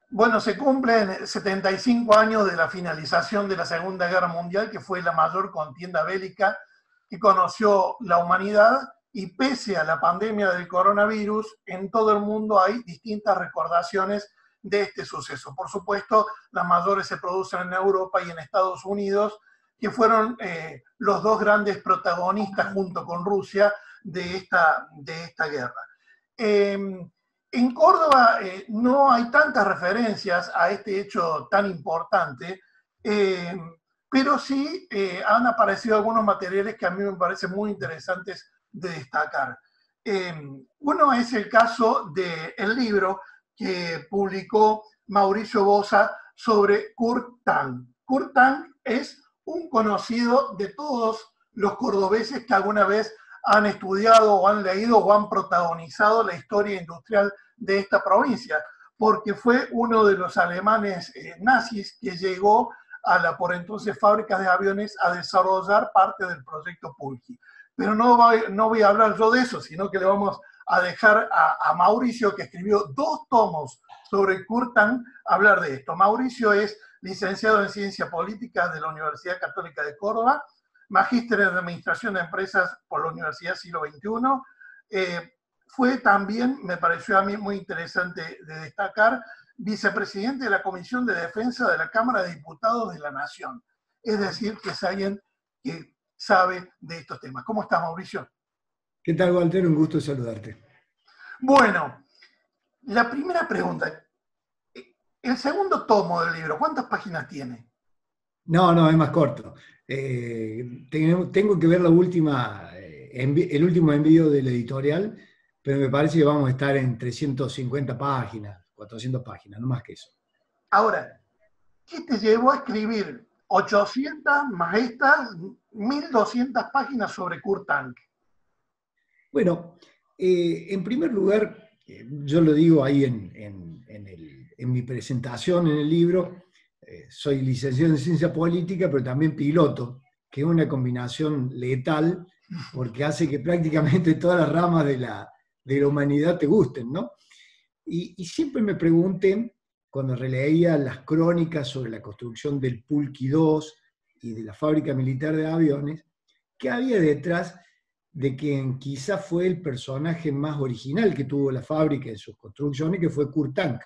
Bueno, se cumplen 75 años de la finalización de la Segunda Guerra Mundial, que fue la mayor contienda bélica que conoció la humanidad, y pese a la pandemia del coronavirus, en todo el mundo hay distintas recordaciones de este suceso. Por supuesto, las mayores se producen en Europa y en Estados Unidos, que fueron los dos grandes protagonistas junto con Rusia de esta guerra. En Córdoba no hay tantas referencias a este hecho tan importante, eh, pero sí han aparecido algunos materiales que a mí me parecen muy interesantes de destacar. Uno es el caso del libro que publicó Mauricio Bosa sobre Kurt Tank. Kurt Tank es un conocido de todos los cordobeses que alguna vez han estudiado o han leído o han protagonizado la historia industrial de esta provincia, porque fue uno de los alemanes nazis que llegó a la por entonces fábrica de aviones a desarrollar parte del proyecto Pulqui. Pero no voy a hablar yo de eso, sino que le vamos a dejar a Mauricio, que escribió 2 tomos sobre Kurt Tank, hablar de esto. Mauricio es licenciado en Ciencia Política de la Universidad Católica de Córdoba, magíster en Administración de Empresas por la Universidad Siglo XXI. Fue también, me pareció a mí muy interesante de destacar, vicepresidente de la Comisión de Defensa de la Cámara de Diputados de la Nación. Es decir, que es alguien que sabe de estos temas. ¿Cómo estás, Mauricio? ¿Qué tal, Walter? Un gusto saludarte. Bueno, la primera pregunta. El segundo tomo del libro, ¿cuántas páginas tiene? No, es más corto. Tengo que ver la última, el último envío del editorial, pero me parece que vamos a estar en 350 páginas, 400 páginas, no más que eso. Ahora, ¿qué te llevó a escribir 800 más estas 1200 páginas sobre Kurt Tank? Bueno, en primer lugar, yo lo digo ahí en mi presentación en el libro, soy licenciado en Ciencia Política, pero también piloto, que es una combinación letal, porque hace que prácticamente todas las ramas de la humanidad te gusten, ¿no? Y siempre me pregunté, cuando releía las crónicas sobre la construcción del Pulqui 2 y de la fábrica militar de aviones, ¿qué había detrás de quien quizás fue el personaje más original que tuvo la fábrica en sus construcciones, que fue Kurt Tank?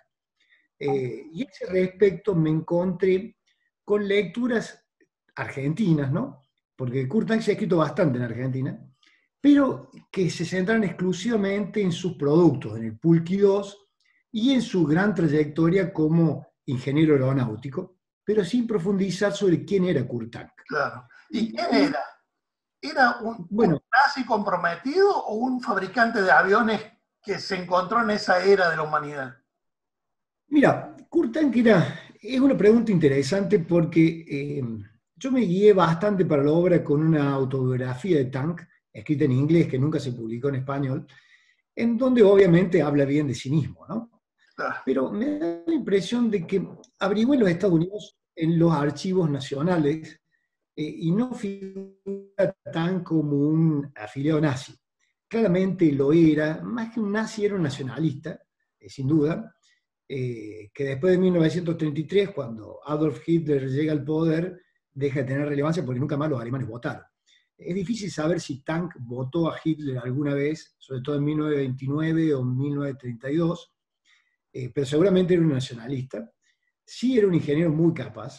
Y a ese respecto me encontré con lecturas argentinas, ¿no? Porque Kurt Tank se ha escrito bastante en Argentina, pero que se centran exclusivamente en sus productos, en el Pulqui 2 y en su gran trayectoria como ingeniero aeronáutico, pero sin profundizar sobre quién era Kurt Tank. Claro. ¿Y quién era? ¿Era un Bueno, nazi comprometido o un fabricante de aviones que se encontró en esa era de la humanidad? mira, Kurt Tank es una pregunta interesante porque yo me guié bastante para la obra con una autobiografía de Tank, escrita en inglés, que nunca se publicó en español, en donde obviamente habla bien de sí mismo, ¿no? Claro. Pero me da la impresión de que averigué en los Estados Unidos, en los archivos nacionales, y no figura tan como un afiliado nazi. Claramente lo era, más que un nazi era un nacionalista, sin duda, que después de 1933, cuando Adolf Hitler llega al poder, deja de tener relevancia porque nunca más los alemanes votaron. Es difícil saber si Tank votó a Hitler alguna vez, sobre todo en 1929 o 1932, pero seguramente era un nacionalista. Sí era un ingeniero muy capaz,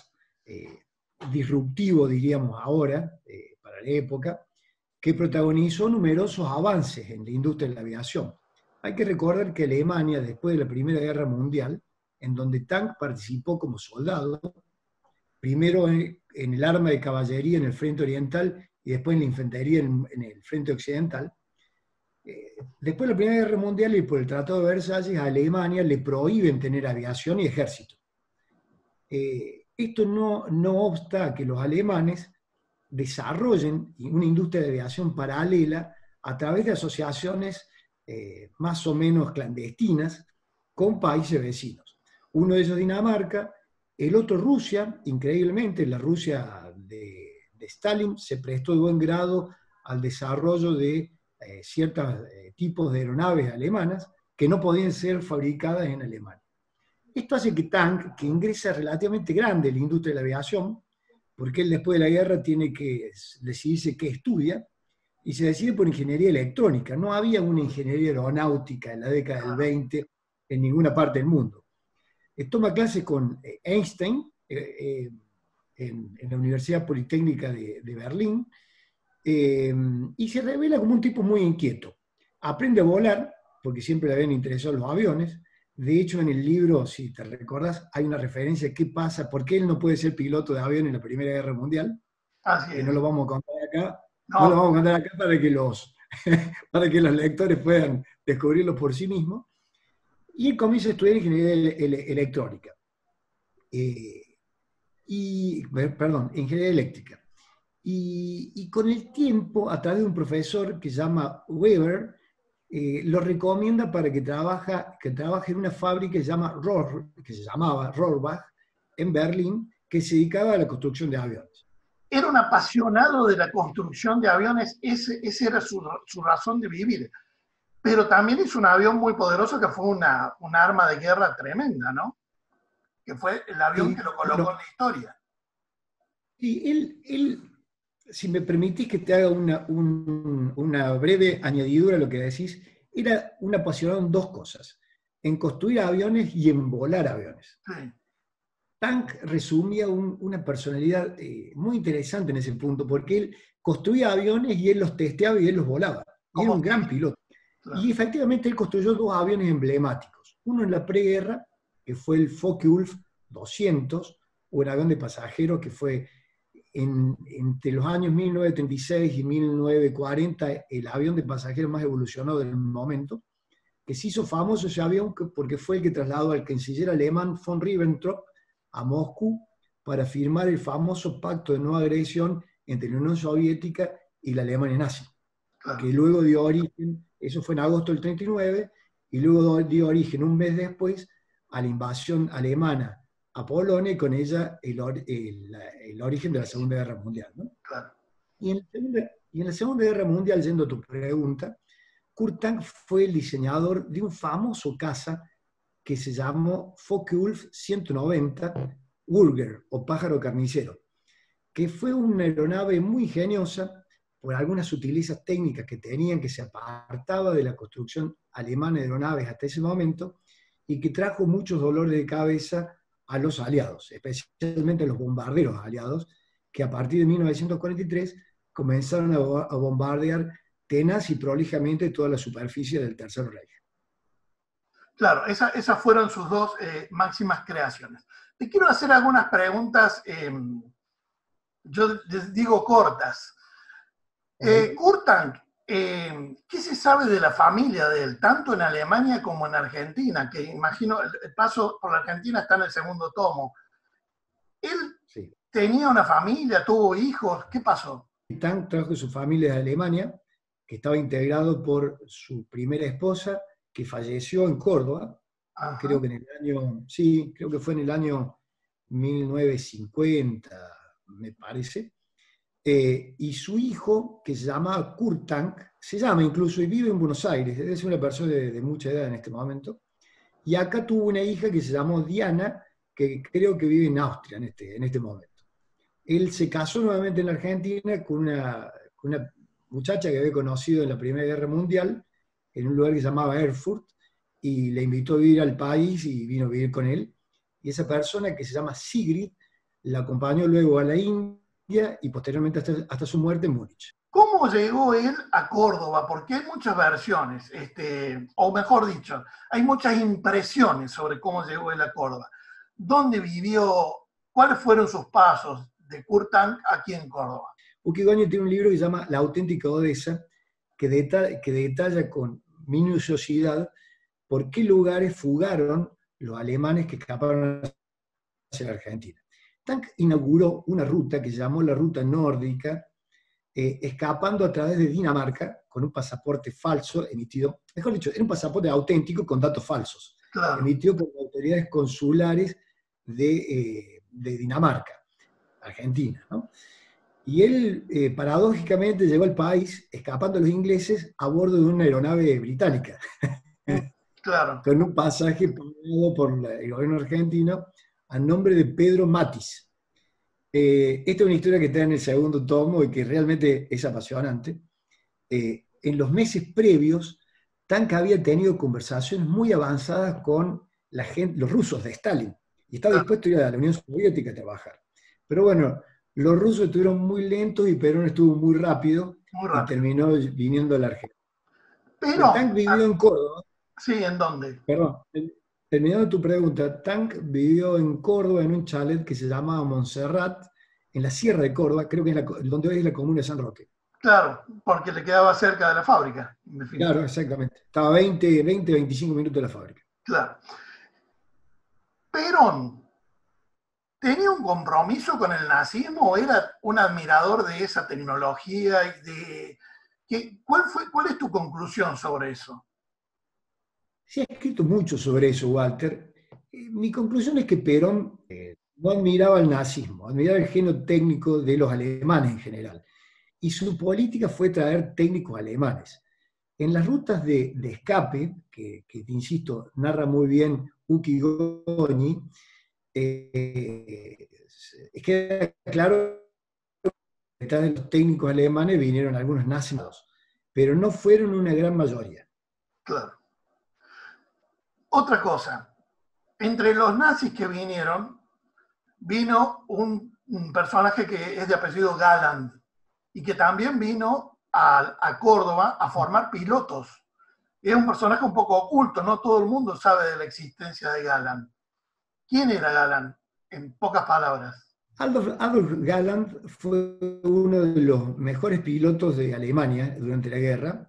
disruptivo, diríamos ahora, para la época, que protagonizó numerosos avances en la industria de la aviación. Hay que recordar que Alemania, después de la Primera Guerra Mundial, en donde Tank participó como soldado, primero en el arma de caballería en el frente oriental y después en la infantería en el frente occidental. Después de la Primera Guerra Mundial y por el Tratado de Versalles, a Alemania le prohíben tener aviación y ejército. Esto no obsta a que los alemanes desarrollen una industria de aviación paralela a través de asociaciones más o menos clandestinas con países vecinos. Uno de ellos Dinamarca, el otro Rusia. Increíblemente, la Rusia de Stalin se prestó de buen grado al desarrollo de ciertos tipos de aeronaves alemanas que no podían ser fabricadas en Alemania. Esto hace que Tank, que ingresa relativamente grande en la industria de la aviación, porque él después de la guerra tiene que decidirse qué estudia, y se decide por ingeniería electrónica. No había una ingeniería aeronáutica en la década del 20 en ninguna parte del mundo. Toma clases con Einstein en la Universidad Politécnica de Berlín, y se revela como un tipo muy inquieto. Aprende a volar, porque siempre le habían interesado los aviones. De hecho, en el libro, si te recordás, hay una referencia a qué pasa, por qué él no puede ser piloto de avión en la Primera Guerra Mundial, Así que es. no lo vamos a contar acá. No lo No, vamos a contar acá para que los lectores puedan descubrirlo por sí mismos. Y él comienza a estudiar ingeniería electrónica. Perdón, ingeniería eléctrica. Y con el tiempo, a través de un profesor que se llama Weber, lo recomienda para que trabaje en una fábrica que se llamaba Rohrbach, en Berlín, que se dedicaba a la construcción de aviones. era un apasionado de la construcción de aviones, ese era su razón de vivir. Pero también es un avión muy poderoso que fue un arma de guerra tremenda, ¿no? Que fue el avión que lo colocó en la historia. Y si me permitís que te haga una breve añadidura a lo que decís, era un apasionado en dos cosas, en construir aviones y en volar aviones. Sí. Tank resumía una personalidad muy interesante en ese punto, porque él construía aviones y él los testeaba y él los volaba. Y era un gran piloto. Claro. Y efectivamente él construyó dos aviones emblemáticos. Uno en la preguerra, que fue el Focke-Wulf 200, un avión de pasajeros que fue entre los años 1936 y 1940 el avión de pasajeros más evolucionado del momento, que se hizo famoso ese avión porque fue el que trasladó al canciller alemán von Ribbentrop a Moscú para firmar el famoso pacto de no agresión entre la Unión Soviética y la Alemania nazi, que luego dio origen, eso fue en agosto del 39, y luego dio origen un mes después a la invasión alemana a Polonia y con ella el origen de la Segunda Guerra Mundial, ¿no? Claro. Y en la Segunda Guerra Mundial, yendo a tu pregunta, Kurt Tank fue el diseñador de un famoso caza que se llamó Focke-Wulf 190 Burger, o pájaro carnicero, que fue una aeronave muy ingeniosa por algunas sutilezas técnicas que tenían, que se apartaba de la construcción alemana de aeronaves hasta ese momento, y que trajo muchos dolores de cabeza a los aliados, especialmente a los bombarderos aliados, que a partir de 1943 comenzaron a bombardear tenaz y prolijamente toda la superficie del Tercer Reich. Claro, esas fueron sus dos máximas creaciones. Te quiero hacer algunas preguntas, yo les digo cortas. Kurt Tank, ¿qué se sabe de la familia de él, tanto en Alemania como en Argentina? Que imagino el paso por la Argentina está en el segundo tomo. ¿Él tenía una familia, tuvo hijos? ¿Qué pasó? Tank trajo su familia de Alemania, que estaba integrado por su primera esposa, que falleció en Córdoba. Ajá. Creo que creo que fue en el año 1950, me parece. Y su hijo, que se llamaba Kurt Tank, se llama incluso y vive en Buenos Aires, es una persona de mucha edad en este momento, y acá tuvo una hija que se llamó Diana, que creo que vive en Austria en este momento. Él se casó nuevamente en la Argentina con una muchacha que había conocido en la Primera Guerra Mundial, en un lugar que se llamaba Erfurt, y le invitó a vivir al país y vino a vivir con él. Y esa persona, que se llama Sigrid, la acompañó luego a la India y posteriormente hasta su muerte en Múnich. ¿Cómo llegó él a Córdoba? Porque hay muchas versiones, o mejor dicho, hay muchas impresiones sobre cómo llegó él a Córdoba. ¿Dónde vivió? ¿Cuáles fueron sus pasos de Kurt Tank aquí en Córdoba? Ukigoñi tiene un libro que se llama La auténtica Odessa, que detalla con minuciosidad por qué lugares fugaron los alemanes que escaparon hacia la Argentina. Tank inauguró una ruta que se llamó la Ruta Nórdica, escapando a través de Dinamarca con un pasaporte falso emitido, mejor dicho, era un pasaporte auténtico con datos falsos, claro, emitido por autoridades consulares de Dinamarca, Argentina, ¿no? Y él, paradójicamente, llegó al país, escapando a los ingleses, a bordo de una aeronave británica. Claro. con un pasaje pagado por el gobierno argentino a nombre de Pedro Matis. Esta es una historia que está en el segundo tomo y que realmente es apasionante. En los meses previos, Tank había tenido conversaciones muy avanzadas con los rusos de Stalin y estaba Claro, dispuesto a ir a la Unión Soviética a trabajar. Pero bueno, los rusos estuvieron muy lentos y Perón estuvo muy rápido muy y rápido. terminó viniendo a la Argentina. Pero, Tank vivió en Córdoba, sí, ¿en dónde? perdón, terminando tu pregunta, Tank vivió en Córdoba en un chalet que se llamaba Montserrat, en la Sierra de Córdoba, creo que es donde hoy es la comuna de San Roque. Claro, porque le quedaba cerca de la fábrica, en Claro, definitiva. exactamente. Estaba 25 minutos de la fábrica. Claro. Perón, ¿tenía un compromiso con el nazismo o era un admirador de esa tecnología y de cuál es tu conclusión sobre eso? Se ha escrito mucho sobre eso, Walter. Mi conclusión es que Perón no admiraba el nazismo, admiraba el genio técnico de los alemanes en general. Y su política fue traer técnicos alemanes. En las rutas de escape, que te insisto, narra muy bien Uki Goñi, queda claro que detrás de los técnicos alemanes vinieron algunos nazis, pero no fueron una gran mayoría. Claro. Otra cosa, entre los nazis que vinieron, vino un personaje que es de apellido Galland y que también vino a Córdoba a formar pilotos. Es un personaje un poco oculto, no todo el mundo sabe de la existencia de Galland. ¿Quién era Galland? En pocas palabras. Adolf Galland fue uno de los mejores pilotos de Alemania durante la guerra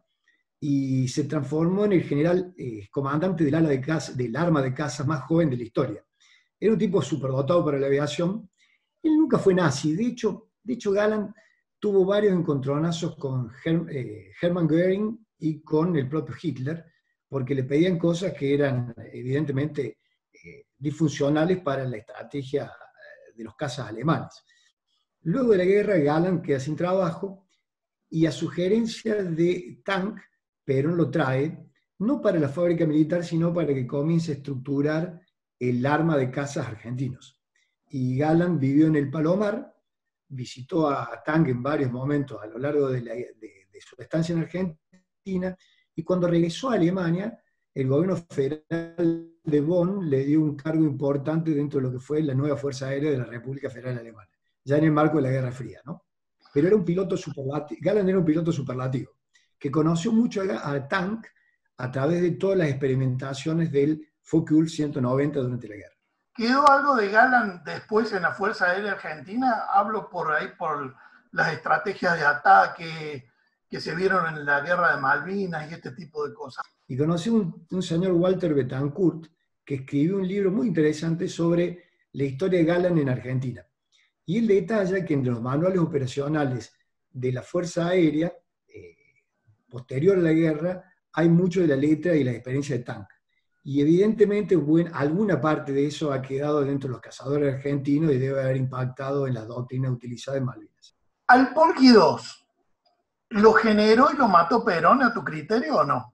y se transformó en el general comandante del arma de caza más joven de la historia. Era un tipo superdotado para la aviación. Él nunca fue nazi. De hecho Galland tuvo varios encontronazos con Hermann Göring y con el propio Hitler, porque le pedían cosas que eran evidentemente disfuncionales para la estrategia de los cazas alemanes. Luego de la guerra, Galland queda sin trabajo y a sugerencia de Tank, Perón lo trae, no para la fábrica militar, sino para que comience a estructurar el arma de cazas argentinos. Y Galland vivió en el Palomar, visitó a Tank en varios momentos a lo largo de su estancia en Argentina, y cuando regresó a Alemania, el gobierno federal de Bonn le dio un cargo importante dentro de lo que fue la nueva Fuerza Aérea de la República Federal Alemana, ya en el marco de la Guerra Fría, ¿no? Pero era un piloto superlativo, Galland era un piloto superlativo, que conoció mucho a Tank a través de todas las experimentaciones del Focke-Wulf 190 durante la guerra. ¿Quedó algo de Galland después en la Fuerza Aérea Argentina? Hablo por ahí por las estrategias de ataque que se vieron en la Guerra de Malvinas y este tipo de cosas. Y conocí un señor Walter Betancourt que escribió un libro muy interesante sobre la historia de Galland en Argentina. Y él detalla que en los manuales operacionales de la Fuerza Aérea, posterior a la guerra, hay mucho de la letra y la experiencia de Tank. Y evidentemente alguna parte de eso ha quedado dentro de los cazadores argentinos y debe haber impactado en la doctrina utilizada en Malvinas. ¿Al Polky 2 lo generó y lo mató Perón a tu criterio o no?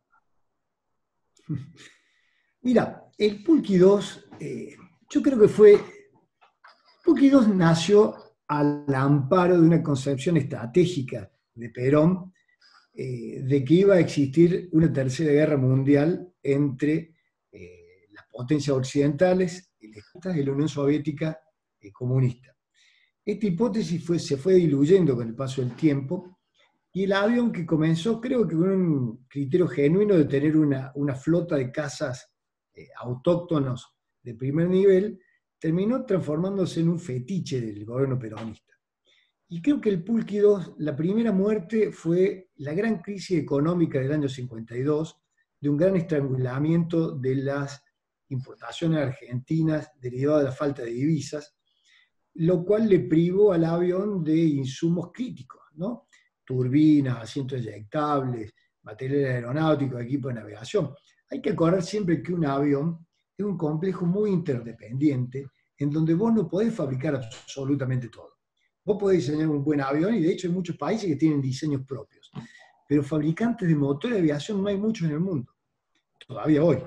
Mira, el Pulqui 2, yo creo que fue. Pulqui 2 nació al amparo de una concepción estratégica de Perón de que iba a existir una tercera guerra mundial entre las potencias occidentales y la Unión Soviética comunista. Esta hipótesis se fue diluyendo con el paso del tiempo y el avión que comenzó, creo que con un criterio genuino de tener una flota de cazas autóctonos de primer nivel, terminó transformándose en un fetiche del gobierno peronista. Y creo que el Pulqui 2, la primera muerte fue la gran crisis económica del año 52, de un gran estrangulamiento de las importaciones argentinas derivadas de la falta de divisas, lo cual le privó al avión de insumos críticos, ¿no? Turbinas, asientos eyectables, material aeronáutico, equipo de navegación. Hay que acordar siempre que un avión es un complejo muy interdependiente en donde vos no podés fabricar absolutamente todo. Vos podés diseñar un buen avión y de hecho hay muchos países que tienen diseños propios, pero fabricantes de motor de aviación no hay muchos en el mundo, todavía hoy.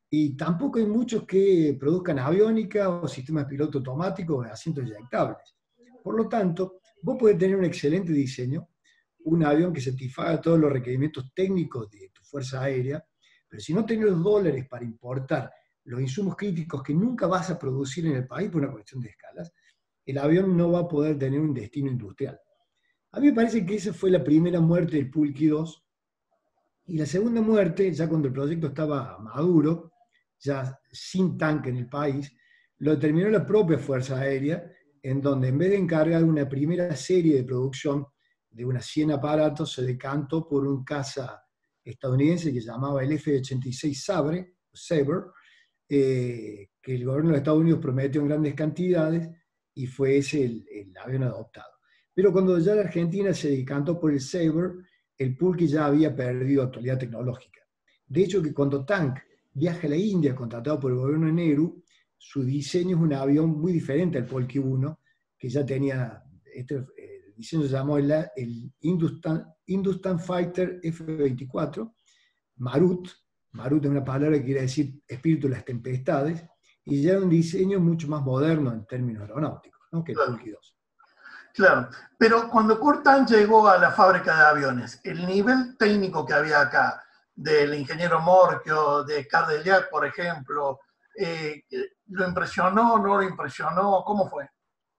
y tampoco hay muchos que produzcan aviónica o sistemas de piloto automáticos o asientos eyectables. Por lo tanto, vos podés tener un excelente diseño, un avión que satisfaga todos los requerimientos técnicos de tu fuerza aérea, pero si no tenés los dólares para importar los insumos críticos que nunca vas a producir en el país por una cuestión de escalas, el avión no va a poder tener un destino industrial. A mí me parece que esa fue la primera muerte del Pulqui 2, y la segunda muerte, ya cuando el proyecto estaba maduro, ya sin tanque en el país, lo determinó la propia Fuerza Aérea, en donde en vez de encargar una primera serie de producción de unas 100 aparatos, se decantó por un caza estadounidense que se llamaba el F-86 Sabre, que el gobierno de Estados Unidos prometió en grandes cantidades, y fue ese el avión adoptado. Pero cuando ya la Argentina se decantó por el Sabre, el Pulqui ya había perdido actualidad tecnológica. De hecho, que cuando Tank viaja a la India, contratado por el gobierno de Nehru, su diseño es un avión muy diferente al Pulqui 1, que ya tenía, el diseño se llamó el Hindustan Fighter F-24, Marut. Marut es una palabra que quiere decir espíritu de las tempestades, y ya era un diseño mucho más moderno en términos aeronáuticos, ¿no?, que el Pulqui 2. Claro, pero cuando Kurt Tank llegó a la fábrica de aviones, el nivel técnico que había acá, del ingeniero Morchio, de Cardeliac, por ejemplo, ¿lo impresionó, no lo impresionó? ¿Cómo fue?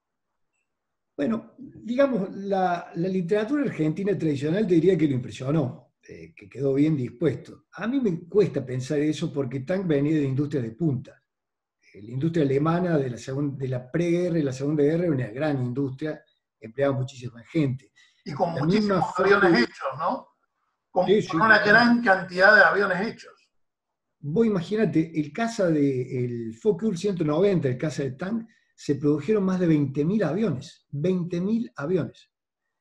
Bueno, digamos, la literatura argentina tradicional te diría que lo impresionó, que quedó bien dispuesto. A mí me cuesta pensar eso porque Tank venía de industria de punta. La industria alemana de la preguerra y la Segunda Guerra era una gran industria, empleaba muchísima gente. Y con La muchísimos misma aviones hechos, ¿no? Con sí, una gran cantidad de aviones hechos. vos imaginate, el Focke-Wulf 190, el caza de Tank, se produjeron más de 20.000 aviones. 20.000 aviones.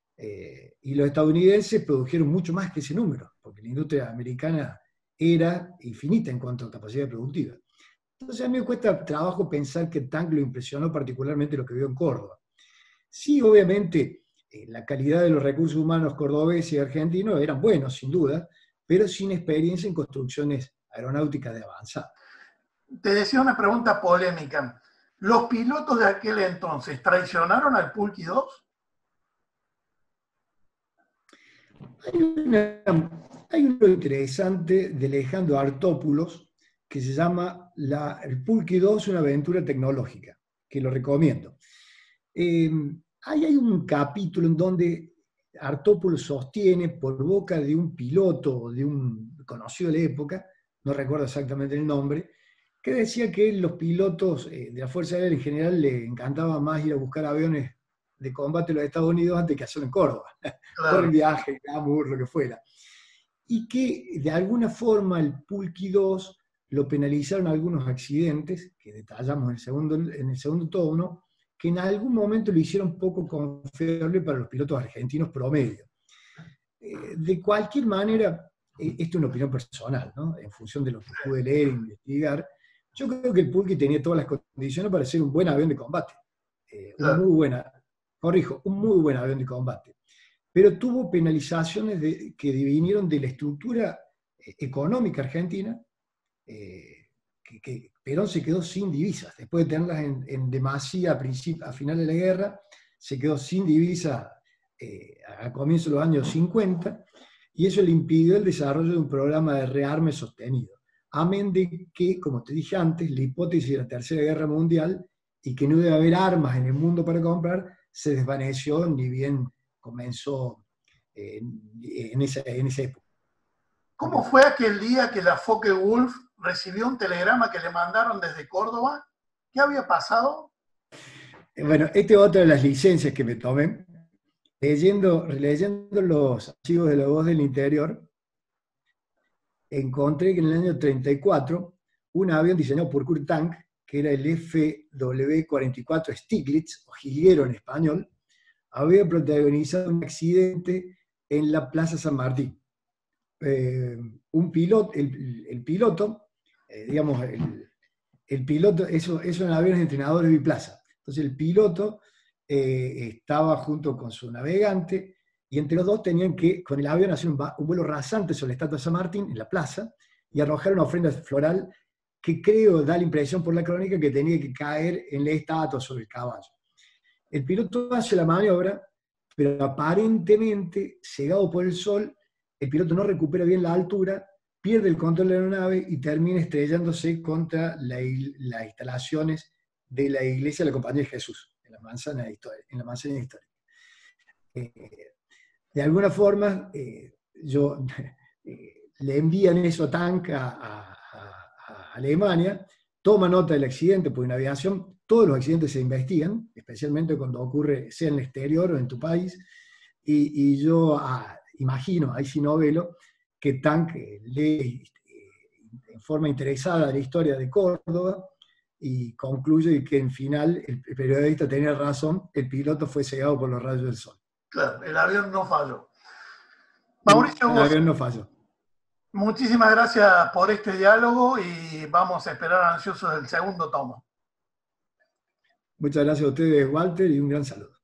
Y los estadounidenses produjeron mucho más que ese número, porque la industria americana era infinita en cuanto a capacidad productiva. Entonces a mí me cuesta trabajo pensar que Tank lo impresionó particularmente lo que vio en Córdoba. Sí, obviamente, la calidad de los recursos humanos cordobeses y argentinos eran buenos, sin duda, pero sin experiencia en construcciones aeronáuticas de avanzada. Te decía una pregunta polémica. ¿Los pilotos de aquel entonces traicionaron al Pulqui 2? Hay uno interesante de Alejandro Artópulos que se llama El Pulqui 2, una aventura tecnológica, que lo recomiendo. Ahí hay un capítulo en donde Artópulos sostiene, por boca de un piloto, de un conocido de la época, no recuerdo exactamente el nombre, que decía que los pilotos de la Fuerza Aérea en general le encantaba más ir a buscar aviones de combate en los Estados Unidos antes que hacerlo en Córdoba, claro, por el viaje, el glamour, lo que fuera. Y que de alguna forma el Pulqui 2 lo penalizaron algunos accidentes, que detallamos en el segundo tomo, que en algún momento lo hicieron poco confiable para los pilotos argentinos promedio. De cualquier manera, esto es una opinión personal, ¿no?, en función de lo que pude leer e investigar, yo creo que el Pulqui tenía todas las condiciones para ser un buen avión de combate. Un muy buen avión de combate. Pero tuvo penalizaciones que vinieron de la estructura económica argentina, que Perón se quedó sin divisas. Después de tenerlas en demasía a finales de la guerra, se quedó sin divisas a comienzos de los años 50, y eso le impidió el desarrollo de un programa de rearme sostenido. Amén de que, como te dije antes, la hipótesis de la Tercera Guerra Mundial y que no debe haber armas en el mundo para comprar, se desvaneció ni bien comenzó en esa época. ¿Cómo fue aquel día que la Focke-Wulf recibió un telegrama que le mandaron desde Córdoba? ¿Qué había pasado? Bueno, esta es otra de las licencias que me tomé. Releyendo los archivos de La Voz del Interior, encontré que en el año 34, un avión diseñado por Kurt Tank, que era el FW-44 Stiglitz, o jilguero en español, había protagonizado un accidente en la Plaza San Martín. El piloto, eso en aviones de entrenadores biplaza. Entonces el piloto estaba junto con su navegante, y entre los dos tenían que, con el avión, hacer un vuelo rasante sobre la estatua de San Martín, en la plaza, y arrojar una ofrenda floral que creo, da la impresión por la crónica, que tenía que caer en la estatua sobre el caballo. El piloto hace la maniobra, pero aparentemente, cegado por el sol, el piloto no recupera bien la altura, pierde el control de la aeronave y termina estrellándose contra las instalaciones de la iglesia de la Compañía de Jesús, en la manzana histórica. De alguna forma, yo le envían eso tanque a Alemania, toma nota del accidente, porque en aviación todos los accidentes se investigan, especialmente cuando ocurre, sea en el exterior o en tu país, y yo imagino, ahí sí novelo, que Tank lee en forma interesada la historia de Córdoba y concluye que en final el periodista tenía razón, el piloto fue cegado por los rayos del sol. Claro, el avión no falló. Mauricio, el avión no falló. Muchísimas gracias por este diálogo y vamos a esperar ansiosos el segundo tomo. Muchas gracias a ustedes, Walter, y un gran saludo.